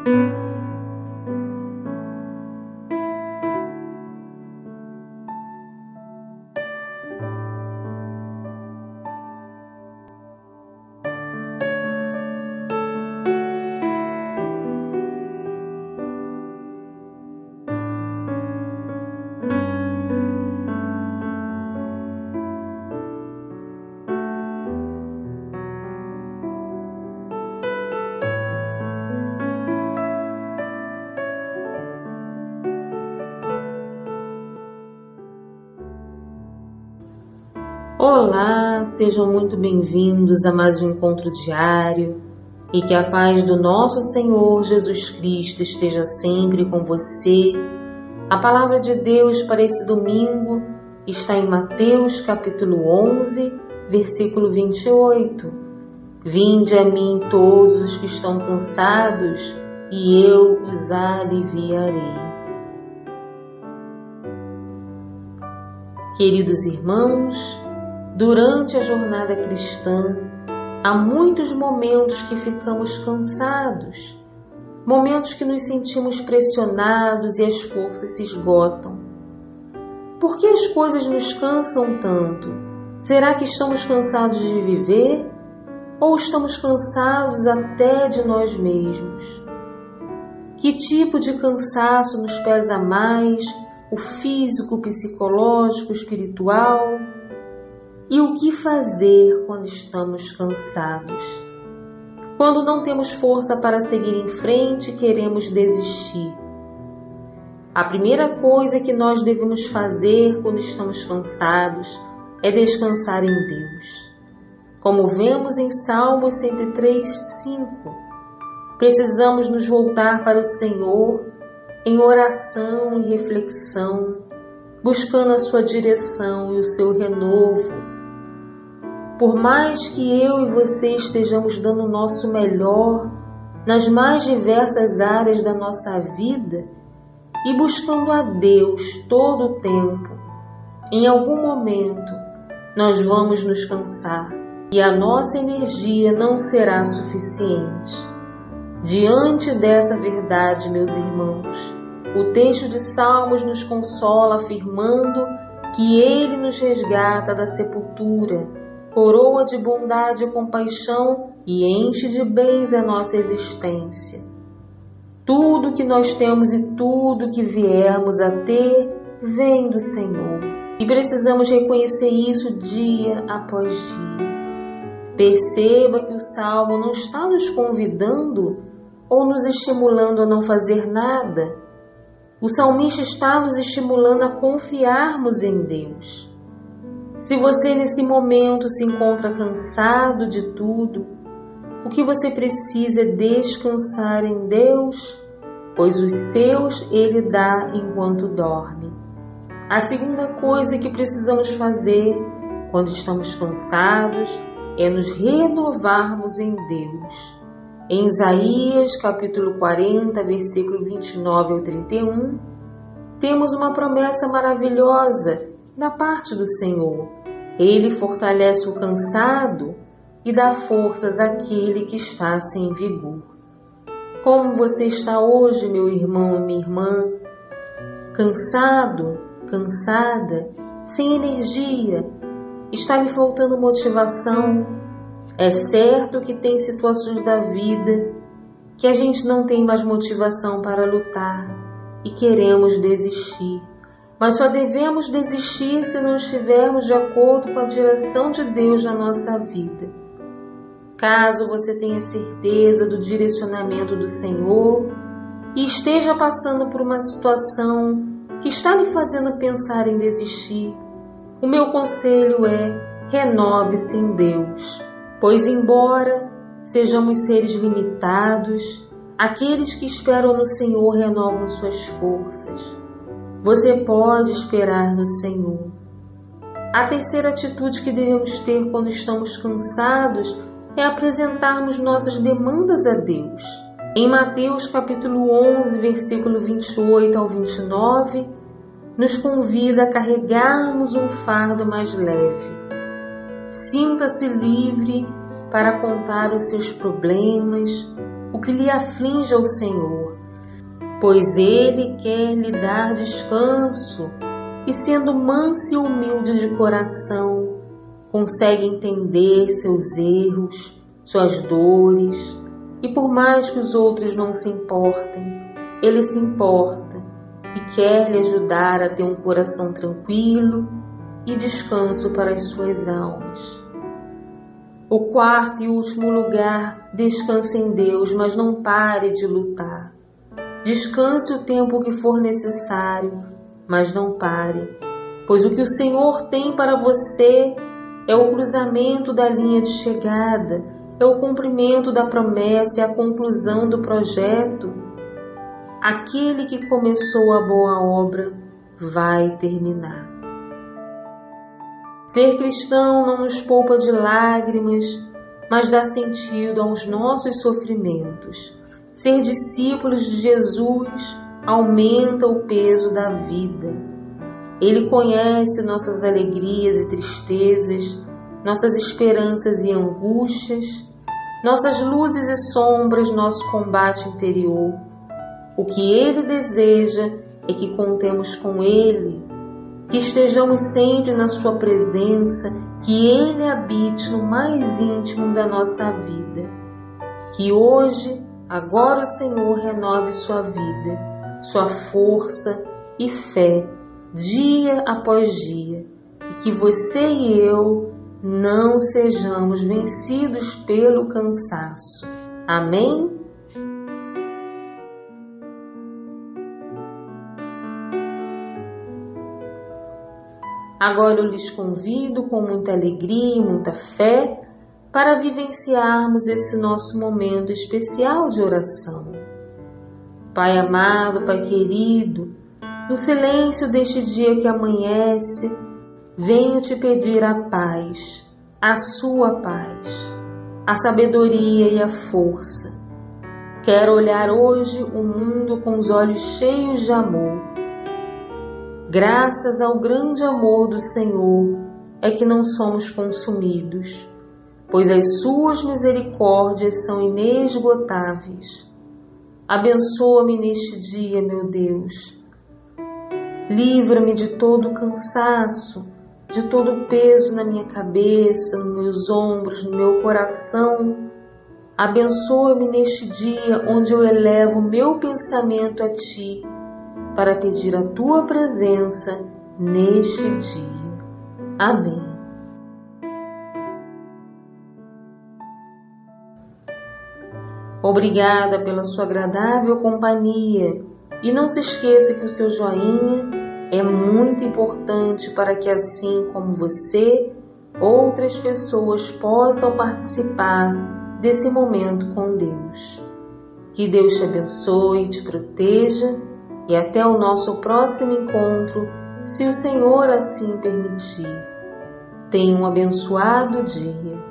Olá, sejam muito bem-vindos a mais um encontro diário e que a paz do nosso Senhor Jesus Cristo esteja sempre com você. A palavra de Deus para esse domingo está em Mateus capítulo 11, versículo 28. Vinde a mim todos os que estão cansados e eu os aliviarei. Queridos irmãos, durante a jornada cristã, há muitos momentos que ficamos cansados, momentos que nos sentimos pressionados e as forças se esgotam. Por que as coisas nos cansam tanto? Será que estamos cansados de viver? Ou estamos cansados até de nós mesmos? Que tipo de cansaço nos pesa mais? O físico, o psicológico, o espiritual? E o que fazer quando estamos cansados? Quando não temos força para seguir em frente e queremos desistir? A primeira coisa que nós devemos fazer quando estamos cansados é descansar em Deus. Como vemos em Salmos 103:5, precisamos nos voltar para o Senhor em oração e reflexão, buscando a sua direção e o seu renovo. Por mais que eu e você estejamos dando o nosso melhor nas mais diversas áreas da nossa vida e buscando a Deus todo o tempo, em algum momento nós vamos nos cansar e a nossa energia não será suficiente. Diante dessa verdade, meus irmãos, o texto de Salmos nos consola afirmando que Ele nos resgata da sepultura, coroa de bondade e compaixão e enche de bens a nossa existência. Tudo que nós temos e tudo que viermos a ter vem do Senhor. E precisamos reconhecer isso dia após dia. Perceba que o Salmo não está nos convidando ou nos estimulando a não fazer nada. O salmista está nos estimulando a confiarmos em Deus. Se você nesse momento se encontra cansado de tudo, o que você precisa é descansar em Deus, pois os seus Ele dá enquanto dorme. A segunda coisa que precisamos fazer quando estamos cansados é nos renovarmos em Deus. Em Isaías capítulo 40, versículo 29 ao 31, temos uma promessa maravilhosa da parte do Senhor. Ele fortalece o cansado e dá forças àquele que está sem vigor. Como você está hoje, meu irmão e minha irmã? Cansado, cansada, sem energia? Está lhe faltando motivação? É certo que tem situações da vida que a gente não tem mais motivação para lutar e queremos desistir. Mas só devemos desistir se não estivermos de acordo com a direção de Deus na nossa vida. Caso você tenha certeza do direcionamento do Senhor e esteja passando por uma situação que está lhe fazendo pensar em desistir, o meu conselho é: renove-se em Deus. Pois embora sejamos seres limitados, aqueles que esperam no Senhor renovam suas forças. Você pode esperar no Senhor. A terceira atitude que devemos ter quando estamos cansados é apresentarmos nossas demandas a Deus. Em Mateus capítulo 11, versículo 28 ao 29, nos convida a carregarmos um fardo mais leve. Sinta-se livre para contar os seus problemas, o que lhe aflige ao Senhor, pois Ele quer lhe dar descanso e, sendo manso e humilde de coração, consegue entender seus erros, suas dores, e por mais que os outros não se importem, Ele se importa e quer lhe ajudar a ter um coração tranquilo e descanso para as suas almas. O quarto e último lugar, descanse em Deus, mas não pare de lutar. Descanse o tempo que for necessário, mas não pare, pois o que o Senhor tem para você é o cruzamento da linha de chegada, é o cumprimento da promessa e a conclusão do projeto. Aquele que começou a boa obra vai terminar. Ser cristão não nos poupa de lágrimas, mas dá sentido aos nossos sofrimentos. Ser discípulos de Jesus aumenta o peso da vida. Ele conhece nossas alegrias e tristezas, nossas esperanças e angústias, nossas luzes e sombras, nosso combate interior. O que Ele deseja é que contemos com Ele, que estejamos sempre na Sua presença, que Ele habite no mais íntimo da nossa vida. Que hoje, agora o Senhor renove sua vida, sua força e fé, dia após dia, e que você e eu não sejamos vencidos pelo cansaço. Amém? Agora eu lhes convido com muita alegria e muita fé para vivenciarmos esse nosso momento especial de oração. Pai amado, Pai querido, no silêncio deste dia que amanhece, venho te pedir a paz, a sua paz, a sabedoria e a força. Quero olhar hoje o mundo com os olhos cheios de amor. Graças ao grande amor do Senhor é que não somos consumidos, pois as suas misericórdias são inesgotáveis. Abençoa-me neste dia, meu Deus. Livra-me de todo o cansaço, de todo o peso na minha cabeça, nos meus ombros, no meu coração. Abençoa-me neste dia onde eu elevo o meu pensamento a Ti, para pedir a Tua presença neste dia. Amém. Obrigada pela sua agradável companhia e não se esqueça que o seu joinha é muito importante para que, assim como você, outras pessoas possam participar desse momento com Deus. Que Deus te abençoe e te proteja. E até o nosso próximo encontro, se o Senhor assim permitir. Tenha um abençoado dia.